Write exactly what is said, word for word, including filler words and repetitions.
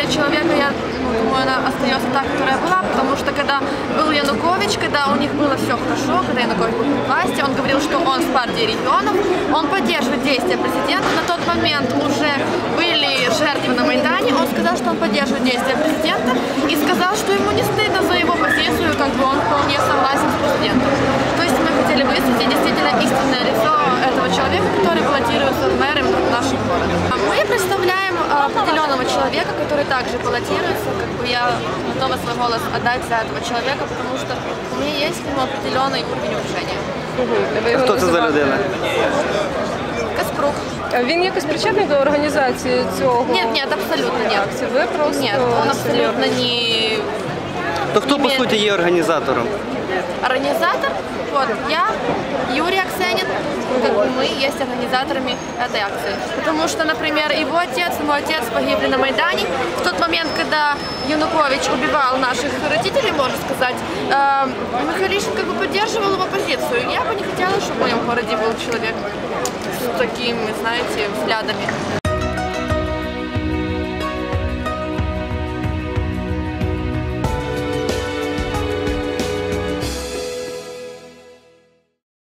человека, я ну, думаю, она остается та, которая была, потому что когда был Янукович, когда у них было все хорошо, когда Янукович был в власти, он говорил, что он с партией регионов, он поддерживает действия президента. На тот момент уже были жертвы на Майдане, он сказал, что он поддерживает действия президента и сказал, что ему не стыдно за его позицию, как бы он вполне согласен с президентом. То есть мы хотели высветить действительно истинное лицо этого человека, который баллотируется в мэры нашего города. Мы представляем определенного человека, который также баллотируется, как бы я готова свой голос отдать за этого человека, потому что у меня есть к нему определенный уровень уважения. Угу. Хто це за людина? Каспрук. А він якось причетний до організації цього? Нет, нет, абсолютно нет. Це ви просто? Нет, он абсолютно не... То хто, по суті, є організатором? Организатор, вот, я, Юрий Аксенин, как бы мы есть организаторами этой акции. Потому что, например, его отец и мой отец погибли на Майдане. В тот момент, когда Янукович убивал наших родителей, можно сказать, э, Михайлишин как бы поддерживал его позицию. Я бы не хотела, чтобы в моем городе был человек с такими, знаете, взглядами.